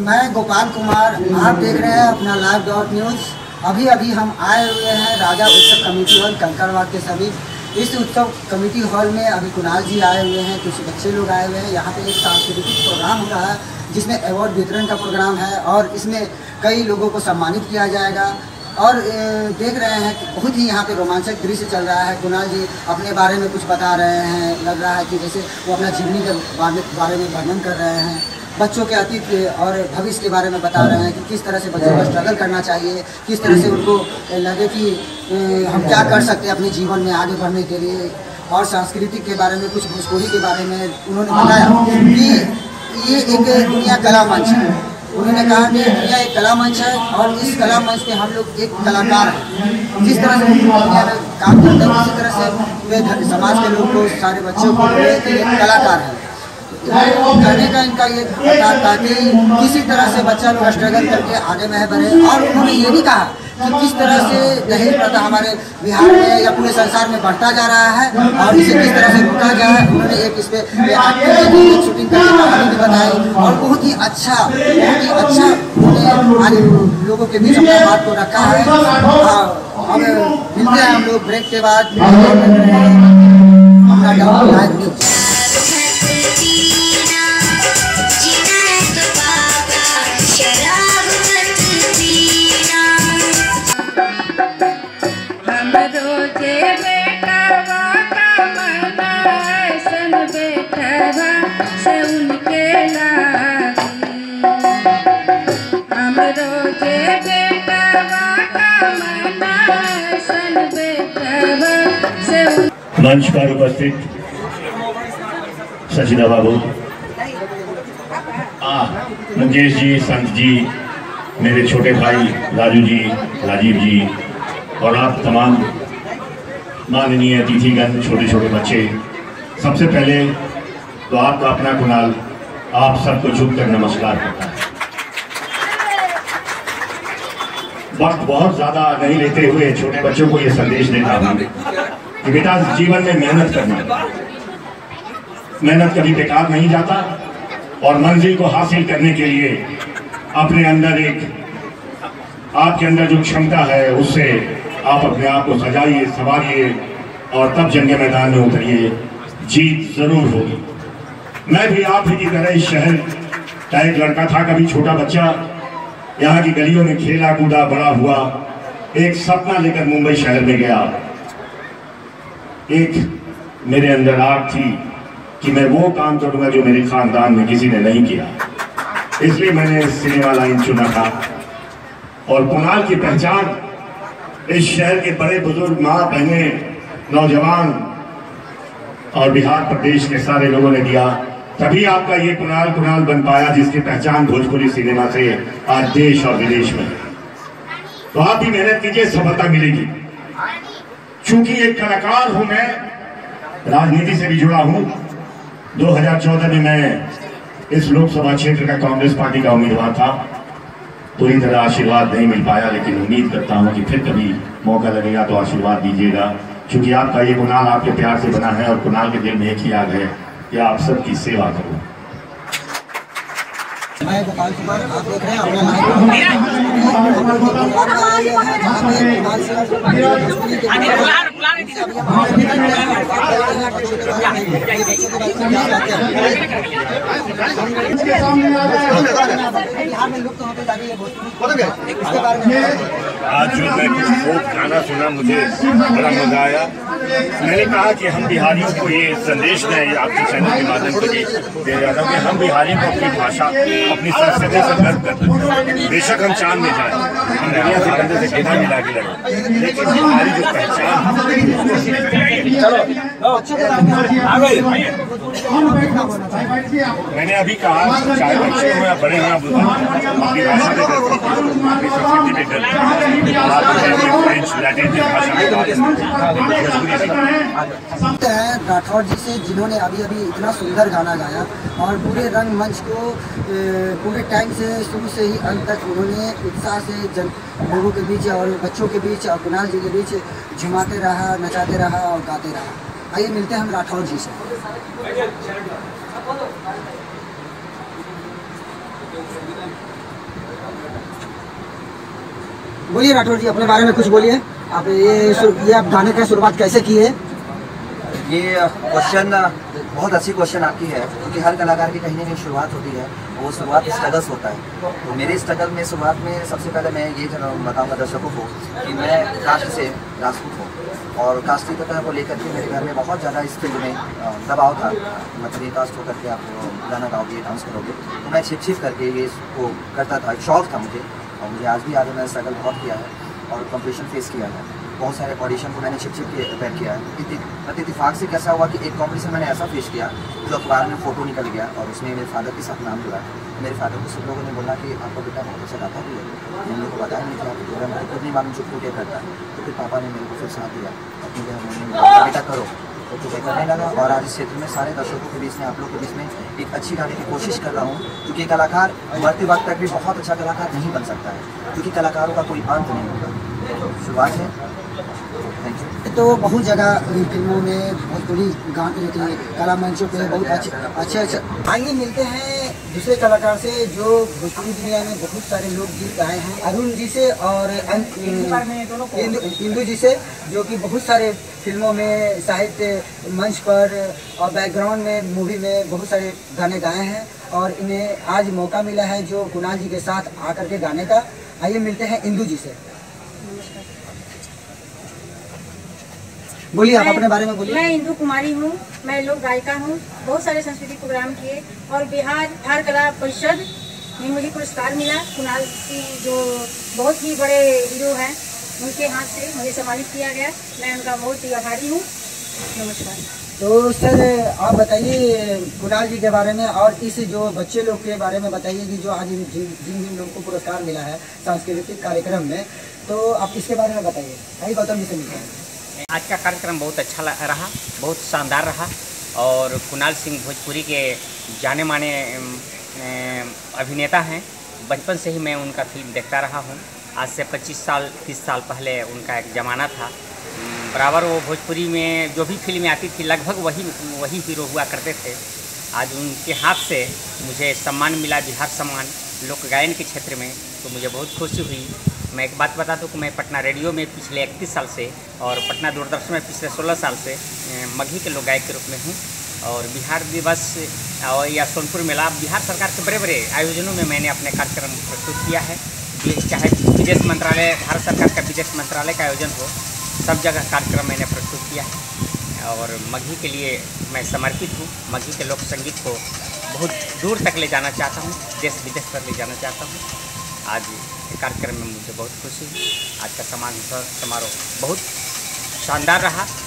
मैं गोपाल कुमार, आप देख रहे हैं अपना live.news। अभी अभी हम आए हुए हैं राजा उत्सव कमेटी हॉल कंकड़बाग के सभी। इस उत्सव कमेटी हॉल में अभी कुणाल जी आए हुए हैं, कुछ बच्चे लोग आए हुए हैं। यहाँ पे एक सांस्कृतिक प्रोग्राम हो रहा है जिसमें अवार्ड वितरण का प्रोग्राम है और इसमें कई लोगों को सम्मानित किया जाएगा। और देख रहे हैं कि बहुत ही यहाँ पे रोमांचक दृश्य चल रहा है। कुणाल जी अपने बारे में कुछ बता रहे हैं, लग रहा है कि जैसे वो अपना जीवनी के बारे में वर्णन कर रहे हैं, बच्चों के अतीत और भविष्य के बारे में बता रहे हैं कि किस तरह से बच्चों को स्ट्रगल करना चाहिए, किस तरह से उनको लगे कि हम क्या कर सकते हैं अपने जीवन में आगे बढ़ने के लिए। और सांस्कृतिक के बारे में, कुछ भोजपुरी के बारे में उन्होंने बताया कि ये एक दुनिया कला मंच है। उन्होंने कहा कि दुनिया एक कला मंच है और इस कला मंच पे हम लोग एक कलाकार हैं। जिस तरह से दुनिया में काम करते हैं उसी तरह से पूरे समाज के लोग को, सारे बच्चों को एक कलाकार है करने का इनका ये बता ताकि किसी तरह से बच्चा लोग स्ट्रगल करके आगे में बढ़े। और उन्होंने ये भी कहा कि किस तरह से दहेज प्रथा हमारे बिहार में या पूरे संसार में बढ़ता जा रहा है और इसे किस तरह से रोका जाए। उन्होंने एक इस पर शूटिंग करके कहानी भी बताई और बहुत ही अच्छा उन्होंने लोगों के बीच अपनी बात को रखा है। अब मिलते हैं हम लोग ब्रेक के बाद हमारा लाइव न्यूज। मंच पर उपस्थित सचिदा बाबू, मुकेश जी, संत जी, मेरे छोटे भाई राजू जी, राजीव जी और आप तमाम माननीय अतिथिगण, छोटे छोटे बच्चे, सबसे पहले तो आपका अपना कुणाल आप सबको झुककर नमस्कार करता है। वक्त बहुत ज्यादा नहीं लेते हुए छोटे बच्चों को ये संदेश देता हूँ कि बेटा जीवन में मेहनत करना, मेहनत कभी बेकार नहीं जाता और मंजिल को हासिल करने के लिए अपने अंदर आपके अंदर जो क्षमता है उससे आप अपने आप को सजाइए, संवारिए और तब जंग मैदान में उतरिए, जीत जरूर होगी। मैं भी आप ही की तरह इस शहर का एक लड़का था, कभी छोटा बच्चा, यहाँ की गलियों में खेला कूदा बड़ा हुआ, एक सपना लेकर मुंबई शहर में गया। एक मेरे अंदर आग थी कि मैं वो काम करूंगा जो मेरे खानदान में किसी ने नहीं किया, इसलिए मैंने सिनेमा लाइन चुना था। और कुणाल की पहचान इस शहर के बड़े बुजुर्ग, माँ बहने, नौजवान और बिहार प्रदेश के सारे लोगों ने दिया, तभी आपका ये कुणाल बन पाया जिसकी पहचान भोजपुरी सिनेमा से आज देश और विदेश में। तो आप भी मेहनत कीजिए, सफलता मिलेगी। चूंकि एक कलाकार हूं, मैं राजनीति से भी जुड़ा हूं। 2014 में मैं इस लोकसभा क्षेत्र का कांग्रेस पार्टी का उम्मीदवार था। पूरी तरह आशीर्वाद नहीं मिल पाया, लेकिन उम्मीद करता हूं कि फिर कभी मौका लगेगा तो आशीर्वाद दीजिएगा। क्योंकि आपका ये कुणाल आपके प्यार से बना है और कुणाल के दिल में एक ही आग है कि आप सबकी सेवा करूं। मैं गोपाल कुमार, आप देख रहे हैं आज जो मैं फोक गाना सुना, मुझे बड़ा मजा आया। मैंने कहा कि हम बिहारियों को ये संदेश दें, आपके चैनल के माध्यम से दे रहा था कि हम बिहारियों को अपनी भाषा, अपनी संस्कृति से गर्व करते हैं। बेशक हम चांद में जाए, हम दुनिया से कंधे से कंधा मिला के लड़े, लेकिन हमारी जो पहचान, मैंने अभी कहा चाहे बच्चे हो या बड़े हो, अपनी भाषा में करते हैं, अपनी संस्कृति में करते हैं, फ्रेंच, लैटिन भाषा में। राठौर जी से, जिन्होंने अभी इतना सुंदर गाना गाया और पूरे रंगमंच को पूरे टाइम से शुरू से ही अंत तक उन्होंने उत्साह से लोगों के बीच और बच्चों के बीच और कुणाल जी के बीच झुमाते रहा, नचाते रहा और गाते रहा। आइए मिलते हैं हम राठौर जी से। बोलिए राठौर जी, अपने बारे में कुछ बोलिए। आप ये आप गाने का शुरुआत कैसे की है? ये क्वेश्चन बहुत अच्छी क्वेश्चन आपकी है, क्योंकि हर कलाकार की कहीं ना कहीं शुरुआत होती है, वो शुरुआत स्ट्रगल से होता है। तो मेरे स्ट्रगल में शुरुआत में सबसे पहले मैं ये बताऊंगा दर्शकों को कि मैं कास्ट से राजपूत हूँ, और कास्टिकता को लेकर के मेरे घर में बहुत ज़्यादा इस फील्ड में दबाव था। मतलब ये कास्ट होकर के आप गाना गाओगे, डांस करोगे, तो मैं छिप छिप करके ये इसको करता था। एक शौक था मुझे, और मुझे आज भी याद है, मैंने स्ट्रगल बहुत किया है और कॉम्पिटिशन फेस किया है। बहुत सारे ऑडिशन को मैंने छिप छिप के अपेयर किया है। इत्तेफाक से कैसा हुआ कि एक कॉम्पिटिशन मैंने ऐसा फेस किया जो अखबार में फ़ोटो निकल गया, और उसमें मेरे फादर के साथ नाम जुड़ा। मेरे फादर को सब लोगों ने बोला कि आपका बेटा बहुत अच्छा गाता भी है। मैंने उनको बताया नहीं था, आपको मुझे खुद नहीं मालूम चुप क्या करता है। तो फिर पापा ने मेरे को फिर साथ दिया, अपनी बेटा करो, तो फिर करने लगा। और आज इस क्षेत्र में सारे दर्शकों के बीच में, आप लोग के बीच में एक अच्छी गाने की कोशिश कर रहा हूँ, क्योंकि कलाकार बढ़ते वक्त तक भी बहुत अच्छा कलाकार नहीं बन सकता है, क्योंकि कलाकारों का कोई अंत नहीं होगा। शुरुआत है। Thank you. तो बहुत जगह फिल्मों में, भोजपुरी कला मंचों पे बहुत अच्छे आइए मिलते हैं दूसरे कलाकार से जो भोजपुरी दुनिया में बहुत सारे लोग गीत गाए हैं, अरुण जी से और इंदू जी से, जो कि बहुत सारे फिल्मों में, साहित्य मंच पर और बैकग्राउंड में, मूवी में बहुत सारे गाने गाए हैं, और इन्हें आज मौका मिला है जो कुणाल जी के साथ आकर के गाने का। आइए मिलते हैं इंदू जी से। बोलिए, आप अपने बारे में बोलिए। मैं इंदू कुमारी हूँ, मैं लोक गायिका हूँ। बहुत सारे सांस्कृतिक प्रोग्राम किए, और बिहार कला परिषद में मुझे पुरस्कार मिला। कुणाल सिंह जो बहुत ही बड़े हीरो हैं, उनके हाथ से मुझे सम्मानित किया गया। मैं उनका बहुत ही आभारी हूँ। नमस्कार। तो सर, आप बताइए कुणाल जी के बारे में, और इस जो बच्चे लोग के बारे में बताइए कि जो आज जिन लोगों को पुरस्कार मिला है सांस्कृतिक कार्यक्रम में, तो आप इसके बारे में बताइए। आइए गौतम जी से मिलते हैं। आज का कार्यक्रम बहुत अच्छा रहा, बहुत शानदार रहा, और कुणाल सिंह भोजपुरी के जाने माने अभिनेता हैं। बचपन से ही मैं उनका फिल्म देखता रहा हूँ। आज से 25-30 साल पहले उनका एक ज़माना था। बराबर वो भोजपुरी में जो भी फिल्में आती थी लगभग वही हीरो हुआ करते थे। आज उनके हाथ से मुझे सम्मान मिला, बिहार सम्मान लोक गायन के क्षेत्र में, तो मुझे बहुत खुशी हुई। मैं एक बात बता दूं कि मैं पटना रेडियो में पिछले 31 साल से और पटना दूरदर्शन में पिछले 16 साल से मगही के लोक गायक के रूप में हूँ। और बिहार दिवस और या सोनपुर मेला, बिहार सरकार के बड़े बड़े आयोजनों में मैंने अपने कार्यक्रम प्रस्तुत किया है। चाहे विदेश मंत्रालय, भारत सरकार का विदेश मंत्रालय का आयोजन हो, सब जगह कार्यक्रम मैंने प्रस्तुत किया है। और मगही के लिए मैं समर्पित हूँ। मगही के लोक संगीत को बहुत दूर तक ले जाना चाहता हूँ, देश विदेश पर ले जाना चाहता हूँ। आज कार्यक्रम में मुझे बहुत खुशी हुई। आज का समारोह बहुत शानदार रहा।